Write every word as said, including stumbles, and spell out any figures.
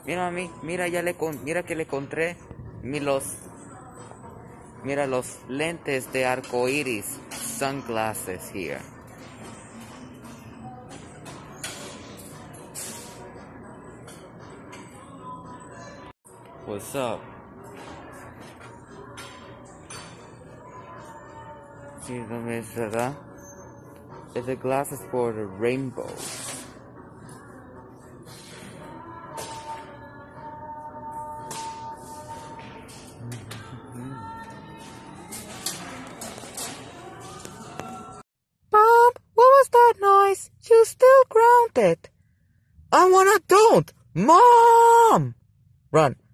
Mira, mami, mira, ya le con, mira que le encontré mi los, mira los lentes de arco iris, sunglasses here. What's up? Sí, no es verdad. Es the glasses for the rainbow. Bob, what was that noise? You still grounded. I wanna don't. Mom! Run.